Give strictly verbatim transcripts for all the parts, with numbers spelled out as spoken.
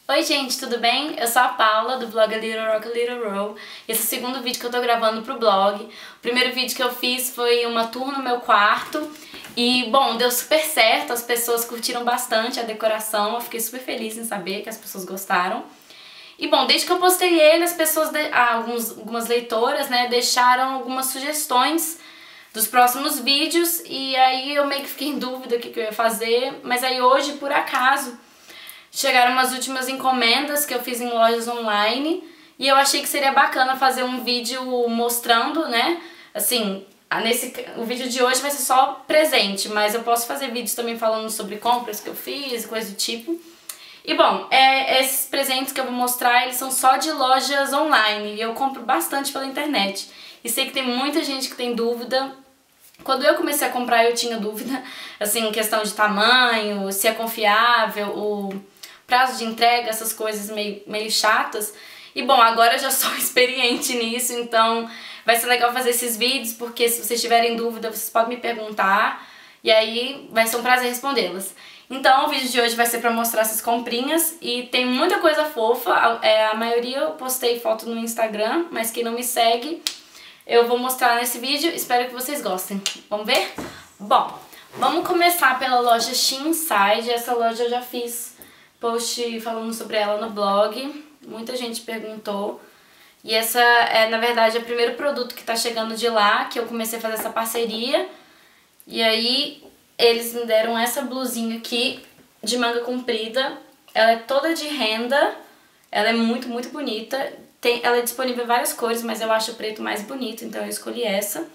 Oi gente, tudo bem? Eu sou a Paula, do blog A Little Rock, A Little Roll. Esse é o segundo vídeo que eu tô gravando pro blog. O primeiro vídeo que eu fiz foi uma tour no meu quarto. E, bom, deu super certo, as pessoas curtiram bastante a decoração. Eu fiquei super feliz em saber que as pessoas gostaram. E, bom, desde que eu postei ele, as pessoas, de... ah, alguns, algumas leitoras, né, deixaram algumas sugestões dos próximos vídeos. E aí eu meio que fiquei em dúvida o que, que eu ia fazer. Mas aí hoje, por acaso, chegaram umas últimas encomendas que eu fiz em lojas online e eu achei que seria bacana fazer um vídeo mostrando, né, assim, nesse, o vídeo de hoje vai ser só presente, mas eu posso fazer vídeos também falando sobre compras que eu fiz, coisa do tipo. E bom, é, esses presentes que eu vou mostrar, eles são só de lojas online e eu compro bastante pela internet. E sei que tem muita gente que tem dúvida. Quando eu comecei a comprar eu tinha dúvida, assim, em questão de tamanho, se é confiável, o prazo de entrega, essas coisas meio, meio chatas. E bom, agora eu já sou experiente nisso, então vai ser legal fazer esses vídeos, porque se vocês tiverem dúvida, vocês podem me perguntar, e aí vai ser um prazer respondê-las. Então o vídeo de hoje vai ser pra mostrar essas comprinhas, e tem muita coisa fofa, a, é, a maioria eu postei foto no Instagram, mas quem não me segue, eu vou mostrar nesse vídeo, espero que vocês gostem. Vamos ver? Bom, vamos começar pela loja Shein Inside. Essa loja eu já fiz post falando sobre ela no blog, muita gente perguntou. E essa é, na verdade, o primeiro produto que tá chegando de lá, que eu comecei a fazer essa parceria. E aí, eles me deram essa blusinha aqui, de manga comprida. Ela é toda de renda, ela é muito, muito bonita. Tem, ela é disponível em várias cores, mas eu acho o preto mais bonito, então eu escolhi essa.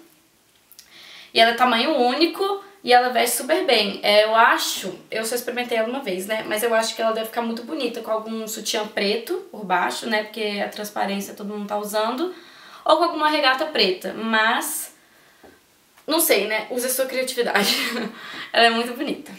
E ela é tamanho único e ela veste super bem. É, eu acho, eu só experimentei ela uma vez, né? Mas eu acho que ela deve ficar muito bonita com algum sutiã preto por baixo, né? Porque a transparência todo mundo tá usando. Ou com alguma regata preta, mas não sei, né? Use a sua criatividade. Ela é muito bonita.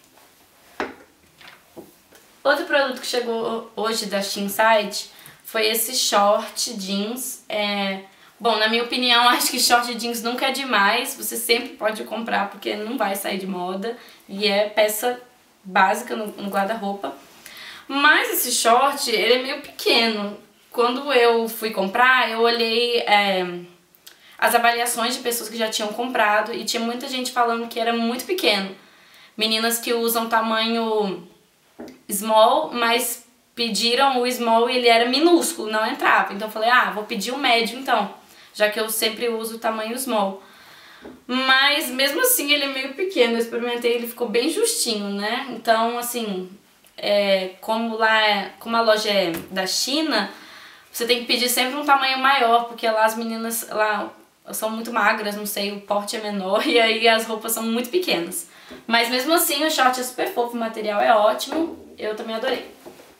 Outro produto que chegou hoje da Shein Inside foi esse short jeans. É... Bom, na minha opinião, acho que short jeans nunca é demais. Você sempre pode comprar porque não vai sair de moda. E é peça básica no, no guarda-roupa. Mas esse short, ele é meio pequeno. Quando eu fui comprar, eu olhei é, as avaliações de pessoas que já tinham comprado. E tinha muita gente falando que era muito pequeno. Meninas que usam tamanho small, mas pediram o small e ele era minúsculo, não entrava. Então eu falei, ah, vou pedir o médio então, já que eu sempre uso o tamanho small. Mas mesmo assim ele é meio pequeno, eu experimentei, ele ficou bem justinho, né? Então assim, é, como lá, é, como a loja é da China, você tem que pedir sempre um tamanho maior, porque lá as meninas lá são muito magras, não sei, o porte é menor e aí as roupas são muito pequenas. Mas mesmo assim o short é super fofo, o material é ótimo, eu também adorei.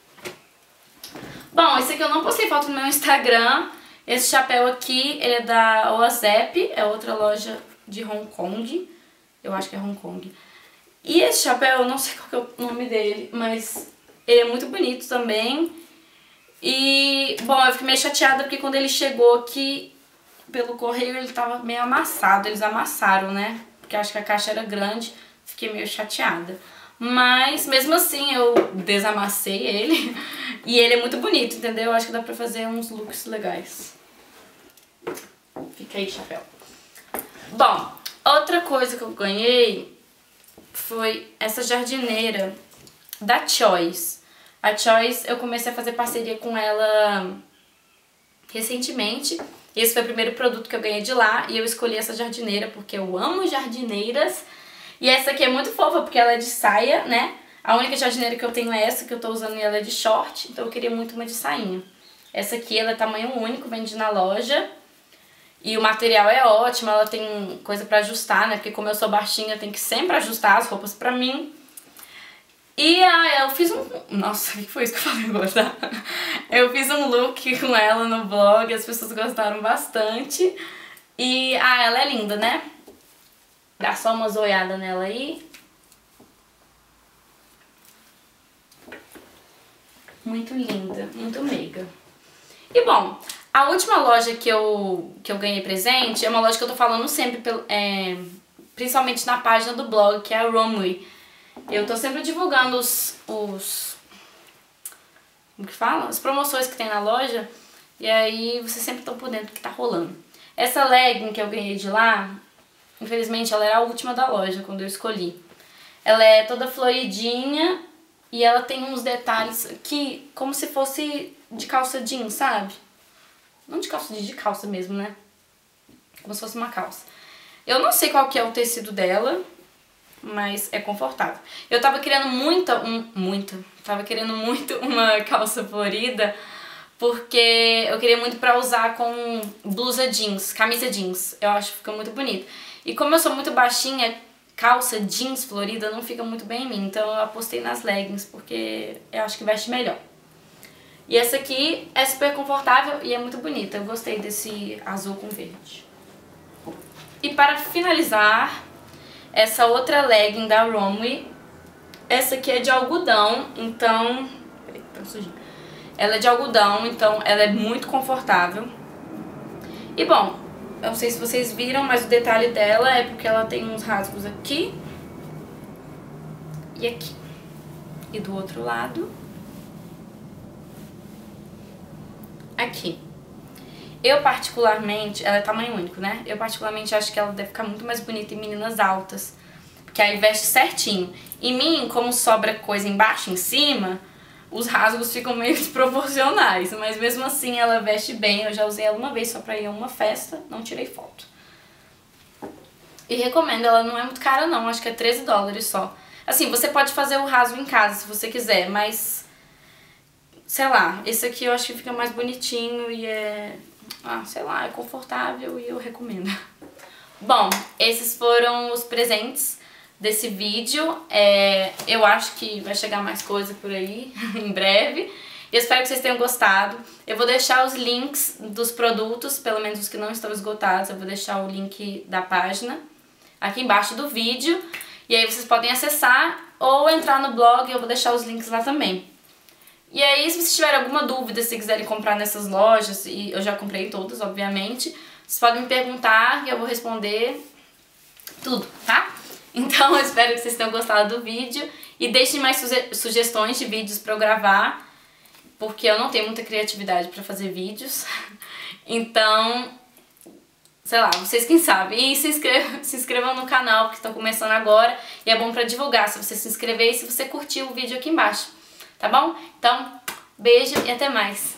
Bom, esse aqui eu não postei foto no meu Instagram. Esse chapéu aqui, ele é da Ozep, é outra loja de Hong Kong. Eu acho que é Hong Kong. E esse chapéu, eu não sei qual que é o nome dele, mas ele é muito bonito também. E, bom, eu fiquei meio chateada porque quando ele chegou aqui pelo correio, ele tava meio amassado. Eles amassaram, né? Porque eu acho que a caixa era grande. Fiquei meio chateada. Mas, mesmo assim, eu desamassei ele. E ele é muito bonito, entendeu? Eu acho que dá pra fazer uns looks legais. Fica aí, chapéu. Bom, outra coisa que eu ganhei foi essa jardineira da Choice. A Choice, eu comecei a fazer parceria com ela recentemente. Esse foi o primeiro produto que eu ganhei de lá. E eu escolhi essa jardineira porque eu amo jardineiras. E essa aqui é muito fofa porque ela é de saia, né? A única jardineira que eu tenho é essa, que eu tô usando e ela é de short, então eu queria muito uma de sainha. Essa aqui, ela é tamanho único, vende na loja. E o material é ótimo, ela tem coisa pra ajustar, né? Porque como eu sou baixinha, eu tenho que sempre ajustar as roupas pra mim. E ah, eu fiz um... Nossa, o que foi isso que eu falei agora, tá? Eu fiz um look com ela no blog, as pessoas gostaram bastante. E, ah, ela é linda, né? Dá só uma zoiada nela aí. Muito linda, muito meiga. E bom, a última loja que eu, que eu ganhei presente é uma loja que eu tô falando sempre, é, principalmente na página do blog, que é a Romwe. Eu tô sempre divulgando os, os como que fala? As promoções que tem na loja, e aí vocês sempre estão por dentro do que tá rolando. Essa legging que eu ganhei de lá, infelizmente ela era a última da loja quando eu escolhi. Ela é toda floridinha e ela tem uns detalhes aqui como se fosse de calça jeans, sabe? Não de calça jeans, de calça mesmo, né? Como se fosse uma calça. Eu não sei qual que é o tecido dela, mas é confortável. Eu tava querendo muita, um, muita, tava querendo muito uma calça florida, porque eu queria muito pra usar com blusa jeans, camisa jeans. Eu acho que fica muito bonito. E como eu sou muito baixinha, calça jeans florida não fica muito bem em mim. Então eu apostei nas leggings, porque eu acho que veste melhor. E essa aqui é super confortável e é muito bonita. Eu gostei desse azul com verde. E para finalizar, essa outra legging da Romwe. Essa aqui é de algodão, então... Peraí, tá sujinho. Ela é de algodão, então ela é muito confortável. E bom, eu não sei se vocês viram, mas o detalhe dela é porque ela tem uns rasgos aqui e aqui. E do outro lado, aqui. Eu particularmente, ela é tamanho único, né? Eu particularmente acho que ela deve ficar muito mais bonita em meninas altas, porque aí veste certinho. Em mim, como sobra coisa embaixo e em cima, os rasgos ficam meio desproporcionais, mas mesmo assim ela veste bem. Eu já usei ela uma vez só pra ir a uma festa, não tirei foto. E recomendo, ela não é muito cara não, acho que é treze dólares só. Assim, você pode fazer o rasgo em casa se você quiser, mas... sei lá, esse aqui eu acho que fica mais bonitinho e é... ah, sei lá, é confortável e eu recomendo. Bom, esses foram os presentes desse vídeo. É, eu acho que vai chegar mais coisa por aí em breve. Eu espero que vocês tenham gostado. Eu vou deixar os links dos produtos, pelo menos os que não estão esgotados. Eu vou deixar o link da página aqui embaixo do vídeo. E aí vocês podem acessar ou entrar no blog, eu vou deixar os links lá também. E aí, se vocês tiverem alguma dúvida, se quiserem comprar nessas lojas, e eu já comprei todas, obviamente, vocês podem me perguntar e eu vou responder tudo, tá? Então, eu espero que vocês tenham gostado do vídeo e deixem mais suge sugestões de vídeos pra eu gravar, porque eu não tenho muita criatividade pra fazer vídeos. Então, sei lá, vocês quem sabe. E se inscrevam, se inscrevam no canal, porque estão começando agora, e é bom pra divulgar se você se inscrever e se você curtir o vídeo aqui embaixo. Tá bom? Então, beijo e até mais!